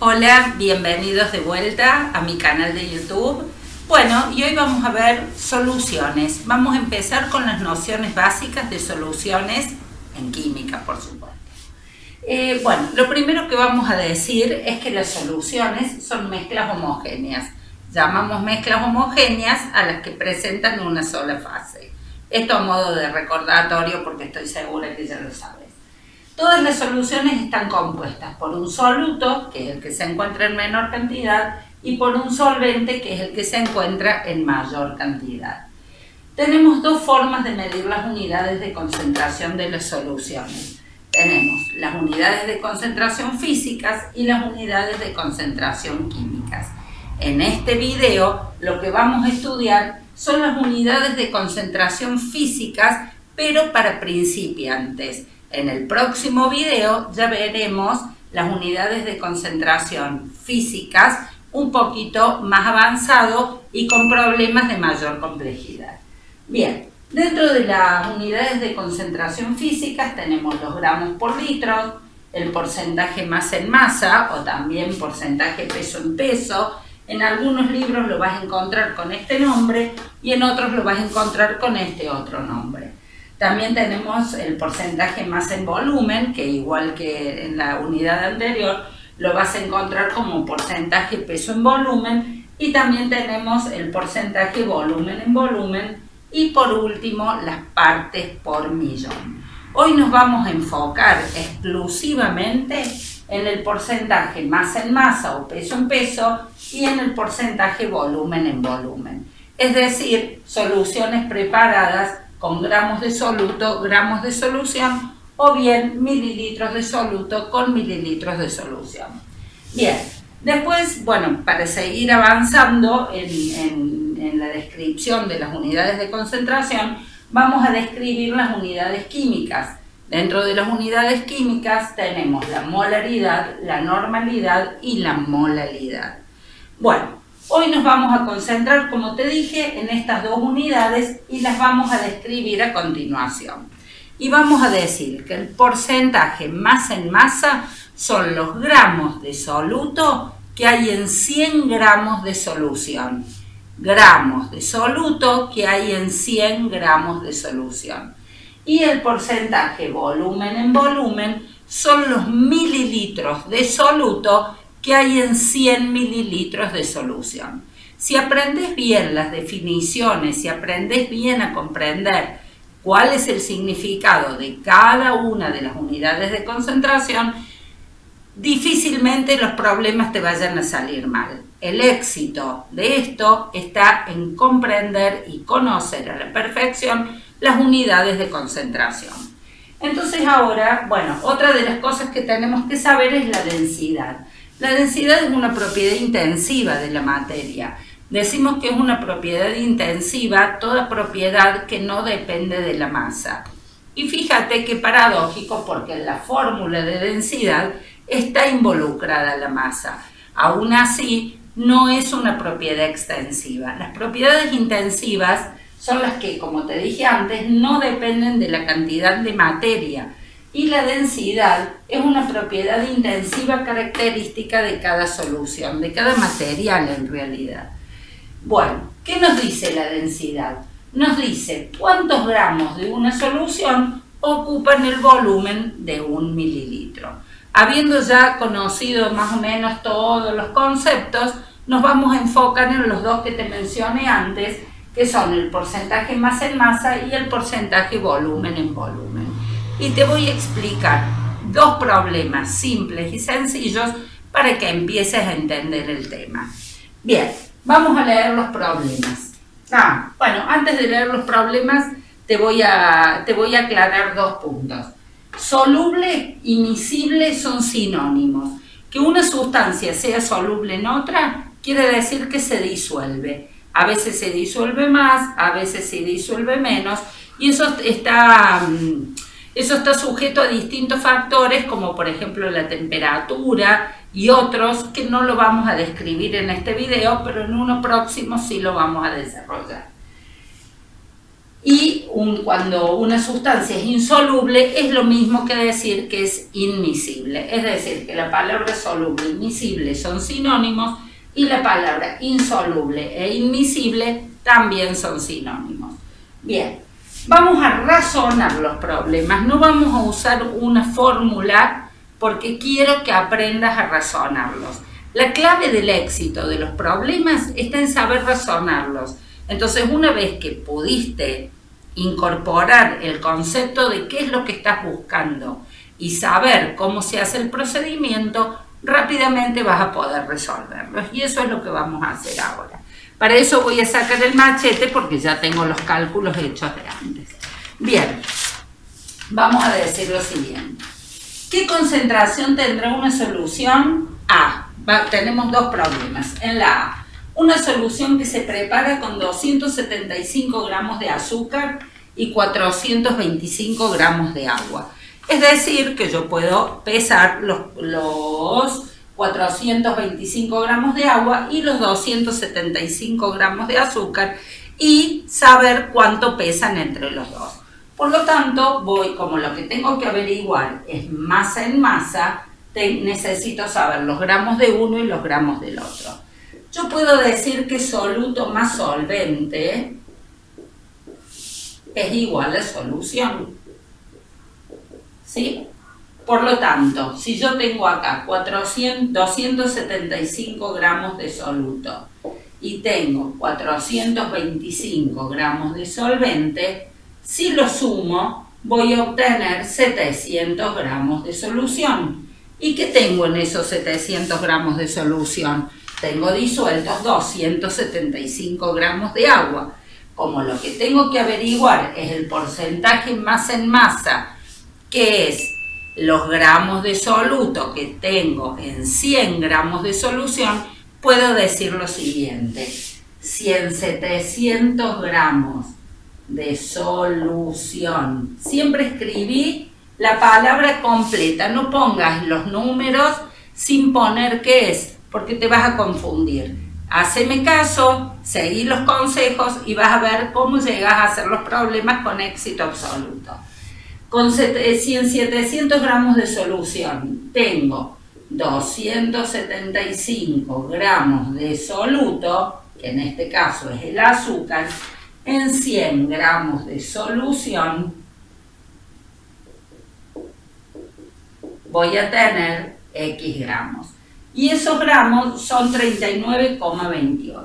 Hola, bienvenidos de vuelta a mi canal de YouTube. Bueno, y hoy vamos a ver soluciones. Vamos a empezar con las nociones básicas de soluciones en química, por supuesto. Bueno, lo primero que vamos a decir es que las soluciones son mezclas homogéneas. Llamamos mezclas homogéneas a las que presentan una sola fase. Esto a modo de recordatorio porque estoy segura que ya lo sabes. Todas las soluciones están compuestas por un soluto, que es el que se encuentra en menor cantidad, y por un solvente, que es el que se encuentra en mayor cantidad. Tenemos dos formas de medir las unidades de concentración de las soluciones. Tenemos las unidades de concentración físicas y las unidades de concentración químicas. En este video lo que vamos a estudiar son las unidades de concentración físicas, pero para principiantes. En el próximo video ya veremos las unidades de concentración físicas un poquito más avanzado y con problemas de mayor complejidad. Bien, dentro de las unidades de concentración físicas tenemos los gramos por litro, el porcentaje masa en masa o también porcentaje peso en peso. En algunos libros lo vas a encontrar con este nombre y en otros lo vas a encontrar con este otro nombre. También tenemos el porcentaje masa en volumen, que igual que en la unidad anterior, lo vas a encontrar como porcentaje peso en volumen. Y también tenemos el porcentaje volumen en volumen. Y por último, las partes por millón. Hoy nos vamos a enfocar exclusivamente en el porcentaje masa en masa o peso en peso y en el porcentaje volumen en volumen. Es decir, soluciones preparadas con gramos de soluto, gramos de solución, o bien mililitros de soluto con mililitros de solución. Bien, después, bueno, para seguir avanzando en la descripción de las unidades de concentración, vamos a describir las unidades químicas. Dentro de las unidades químicas tenemos la molaridad, la normalidad y la molalidad. Bueno, hoy nos vamos a concentrar, como te dije, en estas dos unidades y las vamos a describir a continuación. Y vamos a decir que el porcentaje masa en masa son los gramos de soluto que hay en 100 gramos de solución. Gramos de soluto que hay en 100 gramos de solución. Y el porcentaje volumen en volumen son los mililitros de soluto que hay en 100 mililitros de solución. Si aprendes bien las definiciones, si aprendes bien a comprender cuál es el significado de cada una de las unidades de concentración, difícilmente los problemas te vayan a salir mal. El éxito de esto está en comprender y conocer a la perfección las unidades de concentración. Entonces ahora, bueno, otra de las cosas que tenemos que saber es la densidad. La densidad es una propiedad intensiva de la materia. Decimos que es una propiedad intensiva toda propiedad que no depende de la masa. Y fíjate qué paradójico, porque en la fórmula de densidad está involucrada la masa. Aún así, no es una propiedad extensiva. Las propiedades intensivas son las que, como te dije antes, no dependen de la cantidad de materia. Y la densidad es una propiedad intensiva característica de cada solución, de cada material en realidad. Bueno, ¿qué nos dice la densidad? Nos dice cuántos gramos de una solución ocupan el volumen de un mililitro. Habiendo ya conocido más o menos todos los conceptos, nos vamos a enfocar en los dos que te mencioné antes, que son el porcentaje masa en masa y el porcentaje volumen en volumen. Y te voy a explicar dos problemas simples y sencillos para que empieces a entender el tema. Bien, vamos a leer los problemas. Bueno, antes de leer los problemas te voy a aclarar dos puntos. Soluble y miscible son sinónimos. Que una sustancia sea soluble en otra quiere decir que se disuelve. A veces se disuelve más, a veces se disuelve menos, y eso está sujeto a distintos factores, como por ejemplo la temperatura y otros que no lo vamos a describir en este video, pero en uno próximo sí lo vamos a desarrollar. Y cuando una sustancia es insoluble, es lo mismo que decir que es inmiscible. Es decir, que la palabra soluble y miscible son sinónimos y la palabra insoluble e inmiscible también son sinónimos. Bien, vamos a razonar los problemas. No vamos a usar una fórmula porque quiero que aprendas a razonarlos. La clave del éxito de los problemas está en saber razonarlos. Entonces, una vez que pudiste incorporar el concepto de qué es lo que estás buscando y saber cómo se hace el procedimiento, rápidamente vas a poder resolverlos. Y eso es lo que vamos a hacer ahora. Para eso voy a sacar el machete porque ya tengo los cálculos hechos de antes. Bien, vamos a decir lo siguiente. ¿Qué concentración tendrá una solución A? Tenemos dos problemas. En la A, una solución que se prepara con 275 gramos de azúcar y 425 gramos de agua. Es decir, que yo puedo pesar los 425 gramos de agua y los 275 gramos de azúcar y saber cuánto pesan entre los dos. Por lo tanto, como lo que tengo que averiguar es masa en masa, necesito saber los gramos de uno y los gramos del otro. Yo puedo decir que soluto más solvente es igual a solución. ¿Sí? Por lo tanto, si yo tengo acá 275 gramos de soluto y tengo 425 gramos de solvente, si lo sumo voy a obtener 700 gramos de solución. ¿Y qué tengo en esos 700 gramos de solución? Tengo disueltos 275 gramos de agua. Como lo que tengo que averiguar es el porcentaje masa en masa, que es los gramos de soluto que tengo en 100 gramos de solución, puedo decir lo siguiente. Si en 700 gramos de solución, siempre escribí la palabra completa, no pongas los números sin poner qué es, porque te vas a confundir. Haceme caso, seguí los consejos y vas a ver cómo llegas a hacer los problemas con éxito absoluto. Si en 700 gramos de solución tengo 275 gramos de soluto, que en este caso es el azúcar, en 100 gramos de solución voy a tener X gramos. Y esos gramos son 39,28.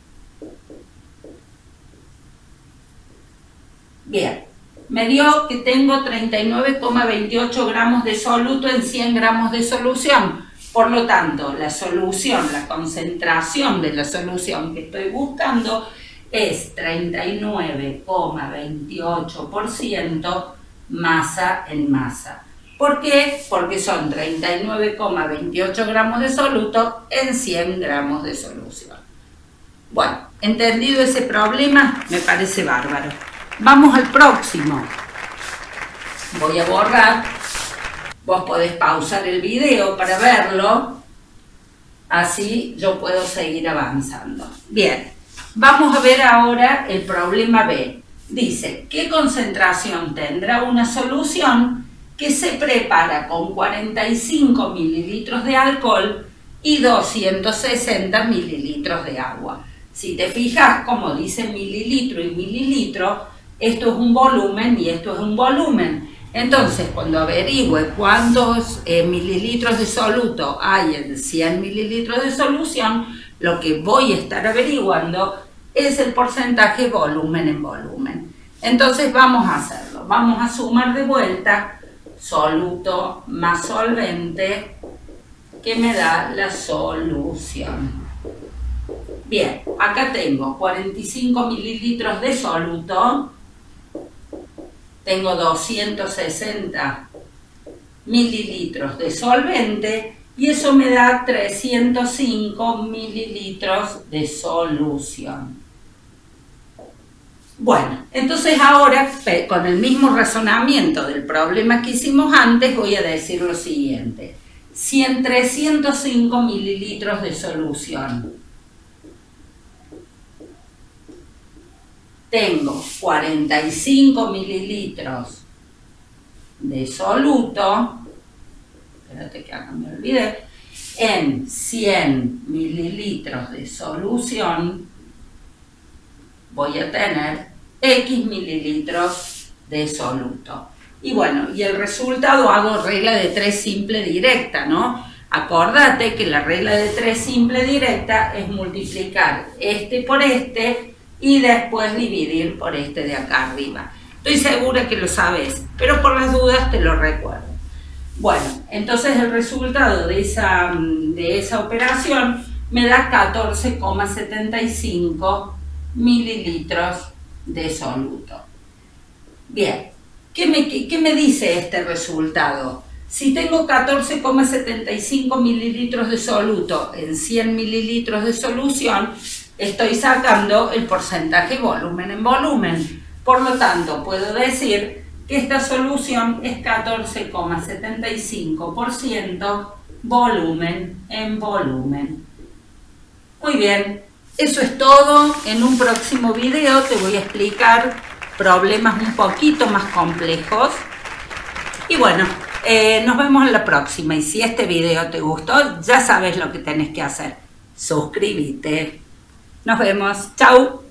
Bien, me dio que tengo 39,28 gramos de soluto en 100 gramos de solución. Por lo tanto, la solución, la concentración de la solución que estoy buscando es 39,28% masa en masa. ¿Por qué? Porque son 39,28 gramos de soluto en 100 gramos de solución. Bueno, entendido ese problema, me parece bárbaro. Vamos al próximo. Voy a borrar. Vos podés pausar el video para verlo. Así yo puedo seguir avanzando. Bien, vamos a ver ahora el problema B. Dice, ¿qué concentración tendrá una solución que se prepara con 45 mililitros de alcohol y 260 mililitros de agua? Si te fijas, como dice mililitro y mililitro, esto es un volumen y esto es un volumen. Entonces, cuando averigüe cuántos mililitros de soluto hay en 100 mililitros de solución, lo que voy a estar averiguando es el porcentaje volumen en volumen. Entonces, vamos a hacerlo. Vamos a sumar de vuelta soluto más solvente, que me da la solución. Bien, acá tengo 45 mililitros de soluto, tengo 260 mililitros de solvente y eso me da 305 mililitros de solución. Bueno, entonces ahora, con el mismo razonamiento del problema que hicimos antes, voy a decir lo siguiente. Si en 305 mililitros de solución tengo 45 mililitros de soluto, espérate que acá me olvidé, en 100 mililitros de solución voy a tener X mililitros de soluto. Y bueno, y el resultado hago regla de 3 simple directa, ¿no? Acordate que la regla de 3 simple directa es multiplicar este por este y después dividir por este de acá arriba. Estoy segura que lo sabes, pero por las dudas te lo recuerdo. Bueno, entonces el resultado de esa operación me da 14,75 mililitros de soluto. Bien, ¿qué me dice este resultado? Si tengo 14,75 mililitros de soluto en 100 mililitros de solución, estoy sacando el porcentaje volumen en volumen. Por lo tanto, puedo decir que esta solución es 14,75% volumen en volumen. Muy bien, eso es todo. En un próximo video te voy a explicar problemas un poquito más complejos. Y bueno, nos vemos en la próxima. Y si este video te gustó, ya sabes lo que tenés que hacer. Suscríbete. Nos vemos. Chau.